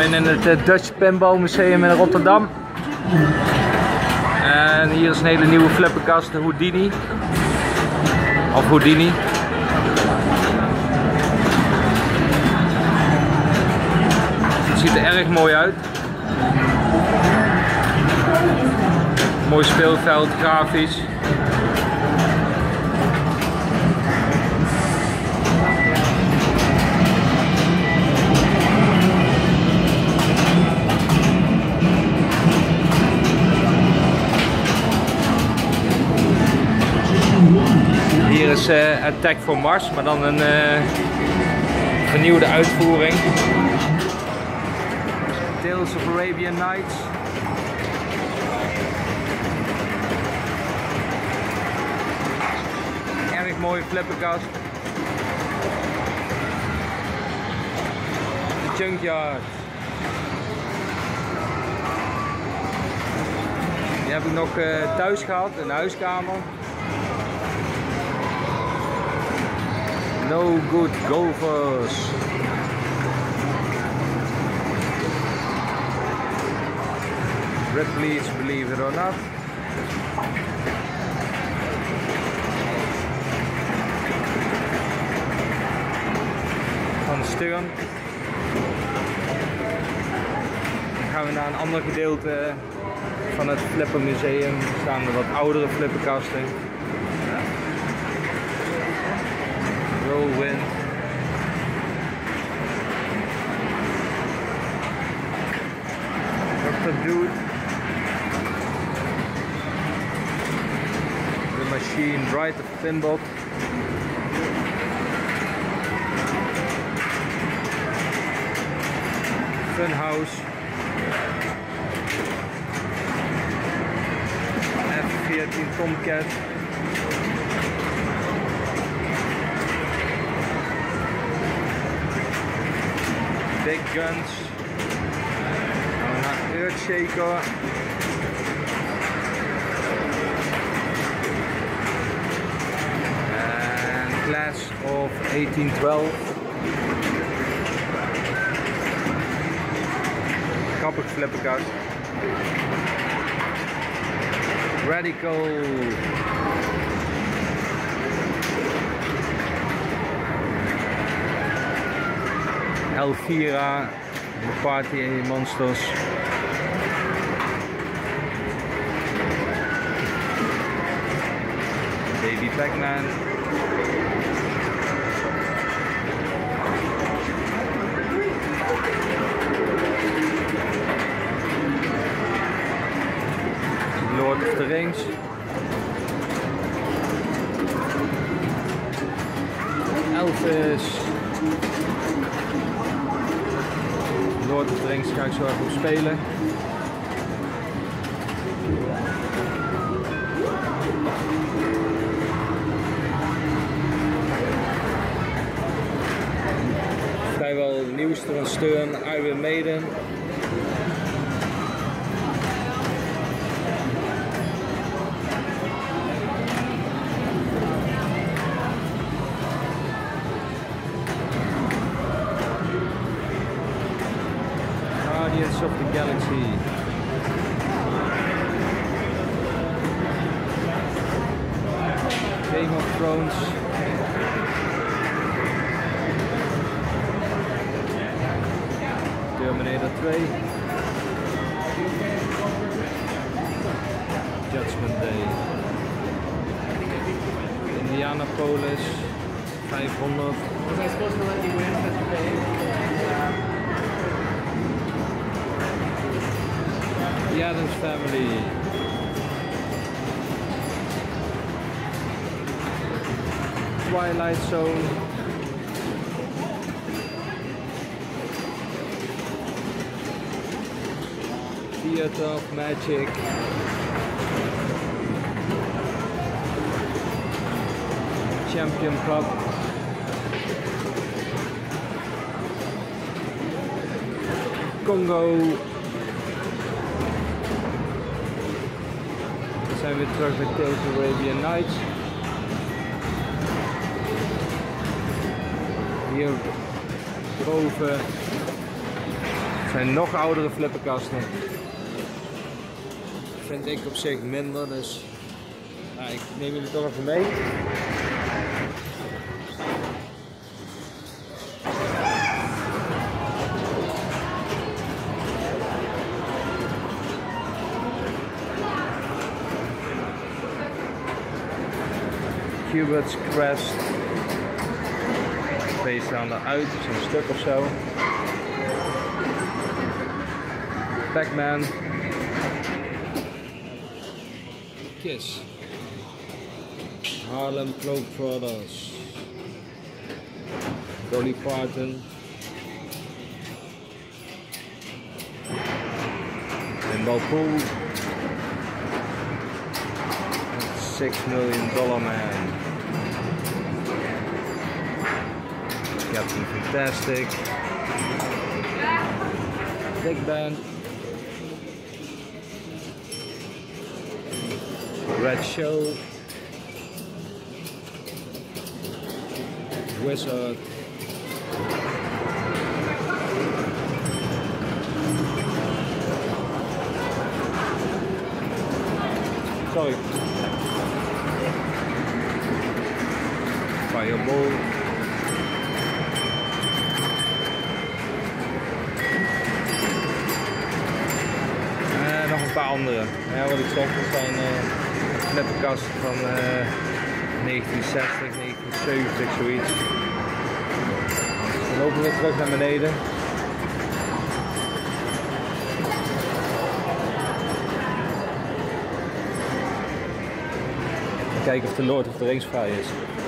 zijn in het Dutch Pinball Museum in Rotterdam. En hier is een hele nieuwe flipperkast, de Houdini. Of Houdini. Het ziet er erg mooi uit. Mooi speelveld, grafisch. Hier is Attack for Mars, maar dan een vernieuwde uitvoering. Tales of Arabian Nights. Erg mooie flipperkast. De Junkyard. Die heb ik nog thuis gehad, in de huiskamer. No Good Golfers. Ripley's Believe It or Not. Van Stern. Dan gaan we naar een ander gedeelte van het Flippermuseum. Er staan er wat oudere flipperkasten. Whirlwind. Dr. Dude. The Machine, Bright of Pinbot. Funhouse. F-14 Tomcat. Big Guns. Gaan we naar Earthshaker. En Class of 1812. Grappig flipperkast. Radical. Elvira, de Party Monsters. Baby Pac-Man. Lord of the Rings. Elvis. Lord of the Rings ga ik zo even op spelen. Vrijwel de nieuwste van Stern, Iron Maiden. Guardians of the Galaxy. Game of Thrones. Terminator 2. Judgment Day. Indianapolis 500. Was I supposed to let you win at the day? The Addams Family. Twilight Zone. Theater of Magic. Champion Cup. Congo. We zijn weer terug bij Tales of Arabian Nights. Hier boven zijn nog oudere flipperkasten. Vind ik op zich minder, dus ik neem jullie toch even mee. Cubit's Quest. Twee staan eruit, zo'n stuk of zo. Pac-Man. Kiss. Harlem Globetrotters. Dolly Parton. Pinball Pool. $6 Million Man. Captain Fantastic. Big Band. Red Show. Wizard. Sorry. Fireball. En nog een paar andere. Ja, wat ik zeg, dat zijn flipperkasten van 1960, 1970, zoiets. Dan lopen we weer terug naar beneden. Kijken of de Lord of the Rings vrij is.